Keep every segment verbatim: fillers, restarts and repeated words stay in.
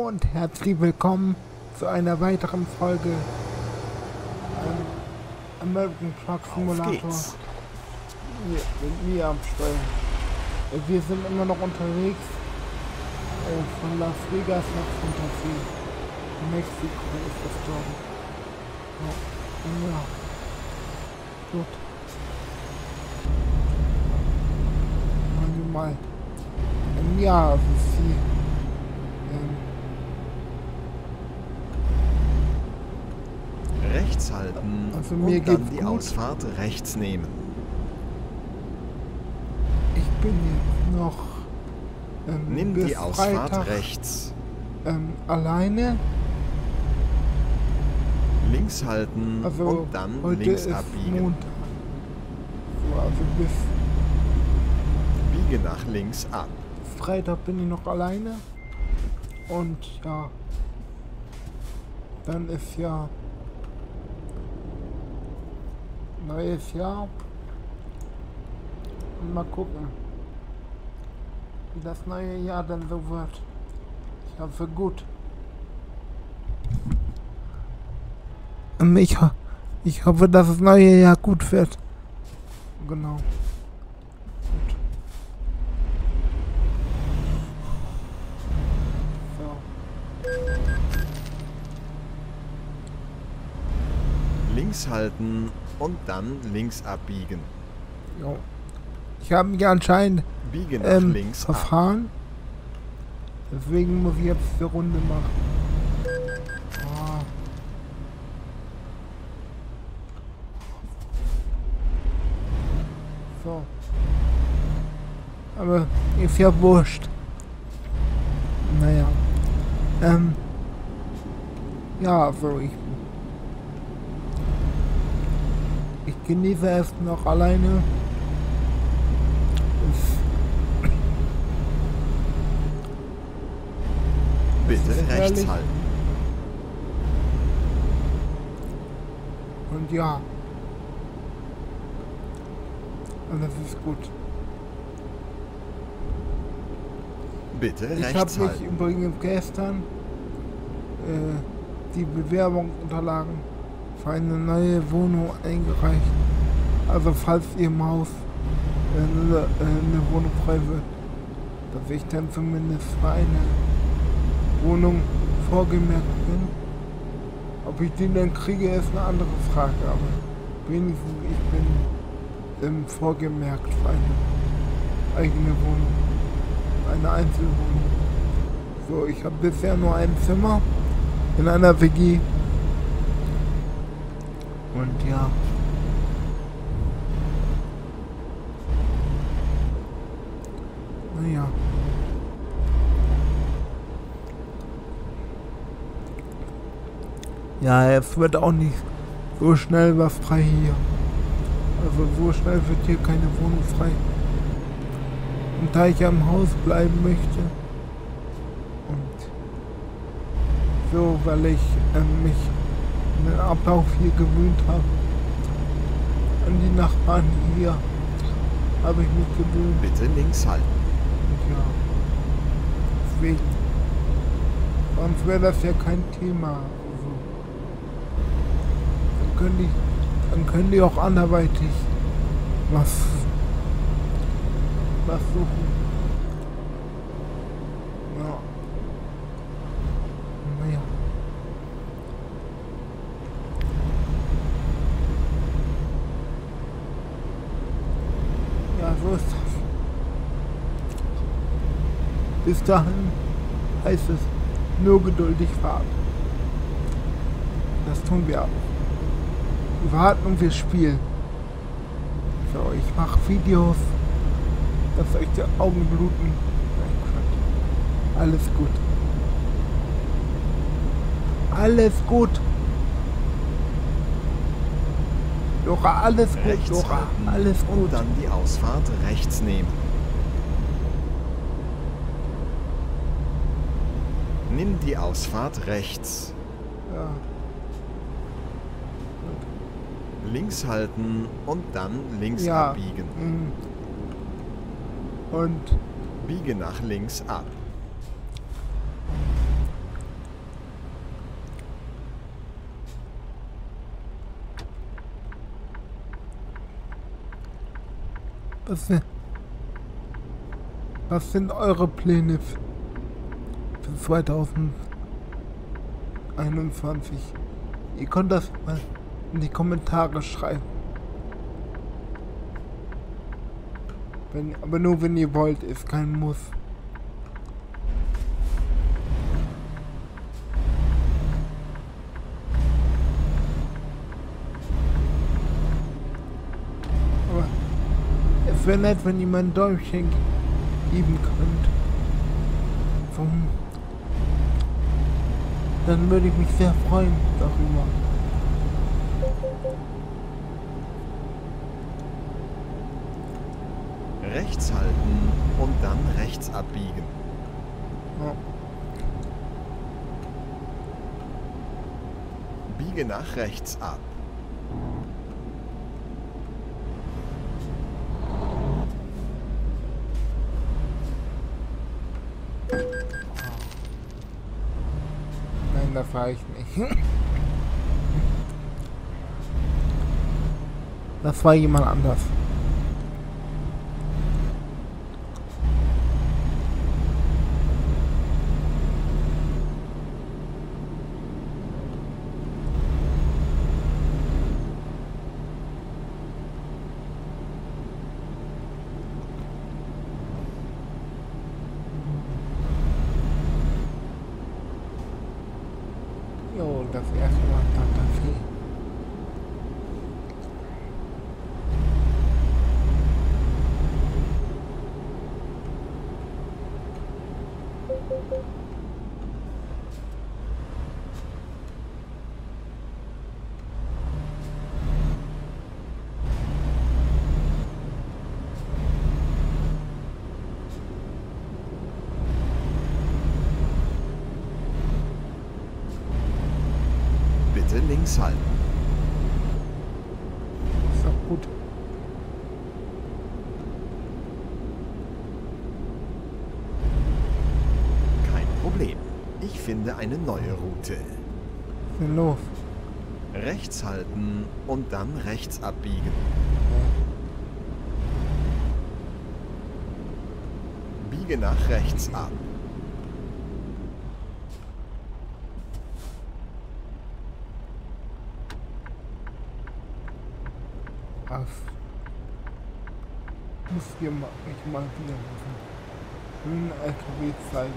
Hallo und herzlich willkommen zu einer weiteren Folge ähm, American Truck Simulator. Hier, mit mir am Steuer. Wir sind immer noch unterwegs äh, von Las Vegas nach Santa Fe. Mexiko ist das, glaube ich. Ja. Ja. Gut. Machen wir mal. Ähm, ja, es ist die Rechts halten also mir und dann geht's die gut. Ausfahrt rechts nehmen. Ich bin jetzt noch ähm, Nimm bis die Ausfahrt Freitag, rechts. ähm, alleine. Links halten Also und dann heute links ist abbiegen. Montag. So, also bis Biege nach links ab. Freitag bin ich noch alleine. Und ja, dann ist ja neues Jahr. Und mal gucken, wie das neue Jahr dann so wird. Ich hoffe gut. Und ich, ho ich hoffe, dass das neue Jahr gut wird. Genau. Gut. So. Links halten und dann links abbiegen. Jo. Ich habe mich anscheinend Biege nach ähm, links ab. verfahren. Deswegen muss ich jetzt die Runde machen. Ah. So. Aber ist ja wurscht. Naja. Ähm. Ja, also ich. Ich genieße es noch alleine. Es Bitte ist rechts herrlich. halten. Und ja. Und das ist gut. Bitte Ich habe rechts mich halten. übrigens gestern äh, die Bewerbungsunterlagen für eine neue Wohnung eingereicht. Also falls ihr im Haus äh, eine, äh, eine Wohnung frei wird, dass ich dann zumindest für eine Wohnung vorgemerkt bin. Ob ich die dann kriege, ist eine andere Frage, aber wenigstens ich bin ähm, vorgemerkt für eine eigene Wohnung, eine Einzelwohnung. So, ich habe bisher nur ein Zimmer in einer W G. Und ja. Naja. Ja, es wird auch nicht so schnell was frei hier. Also so schnell wird hier keine Wohnung frei. Und da ich am Haus bleiben möchte und so, weil ich ähm, mich an den Ablauf hier gewöhnt habe, an die Nachbarn hier, habe ich mich gewöhnt. Bitte links halten. Und ja, deswegen, sonst wäre das ja kein Thema. Also, dann könnte ich, dann können die auch anderweitig was, was suchen. Ja. Naja. Ja, so ist das. Bis dahin heißt es nur geduldig warten. Das tun wir auch. Wir warten und wir spielen. So, ich mache Videos, dass euch die Augen bluten. Nein, Quatsch. Alles gut. Alles gut. Dora, alles gut, Rechts Dora. halten Alles und gut. dann die Ausfahrt rechts nehmen. Nimm die Ausfahrt rechts. Ja. Links halten und dann links Ja. abbiegen. mm. Und Biege nach links ab. Was, was sind eure Pläne für zweitausendeinundzwanzig? Ihr könnt das mal in die Kommentare schreiben. Wenn, aber nur wenn ihr wollt, ist kein Muss. Aber es wäre nett, wenn ihr mir ein Däumchen geben könnt. So. Dann würde ich mich sehr freuen darüber. Rechts halten und dann rechts abbiegen. Ja. Biege nach rechts ab. Nein, das war ich nicht. Das war jemand anders. Jo, das erste Mal Santa Fe. Bitte links halten. Ist doch gut. Kein Problem. Ich finde eine neue Route. Was ist denn los? Rechts halten und dann rechts abbiegen. Biege nach rechts ab. Was? Muss hier mal, mich mal wieder machen. Schönen L K W zeigen.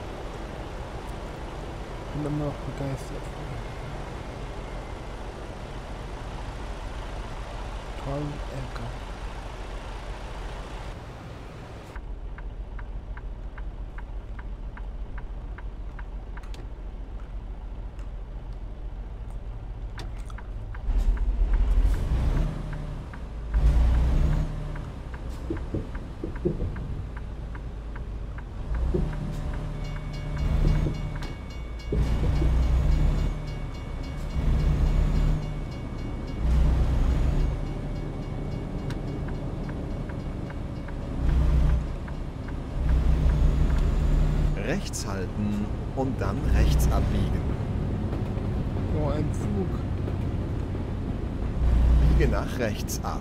Bin immer noch begeistert. Tollen L K W. Rechts halten und dann rechts abbiegen. So ein Zug. Biege nach rechts ab.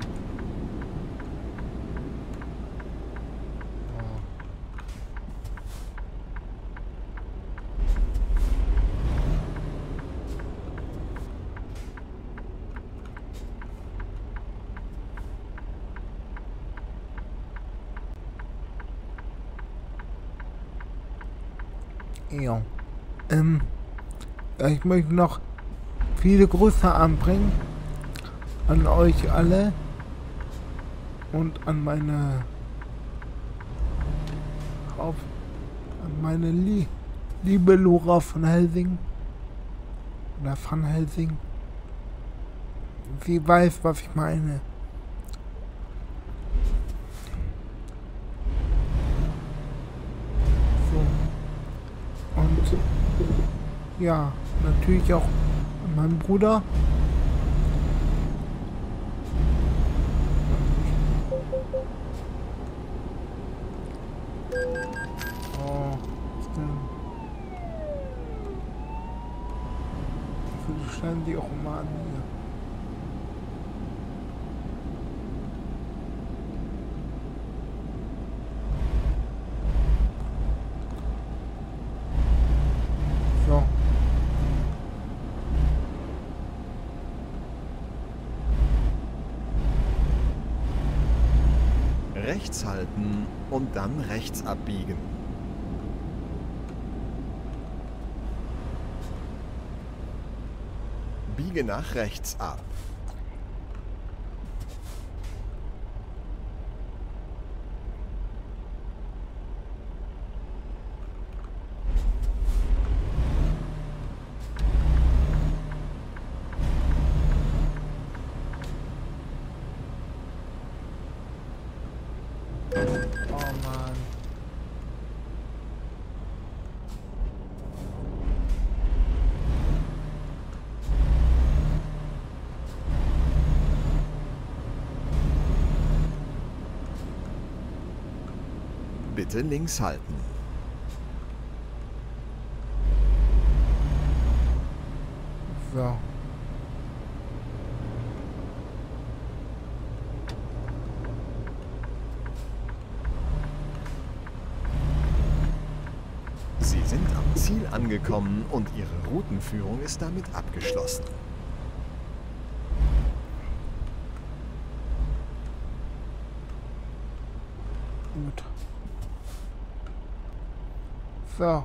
Ja. Ähm, ich möchte noch viele Grüße anbringen an euch alle und an meine auf an meine Lie liebe Lora von Helsing oder von Helsing. Sie weiß, was ich meine. Und ja, natürlich auch mein Bruder. Oh, was denn? Wieso stellen die auch immer an hier? rechts halten und dann rechts abbiegen. Biege nach rechts ab. Oh Mann. Bitte links halten. So. Sie sind am Ziel angekommen und Ihre Routenführung ist damit abgeschlossen. Gut. So.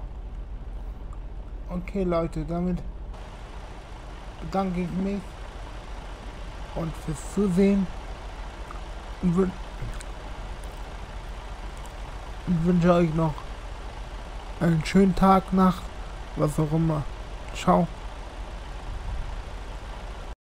Okay, Leute, damit bedanke ich mich und fürs Zusehen und wün und wünsche euch noch einen schönen Tag, Nacht, was auch immer. Ciao.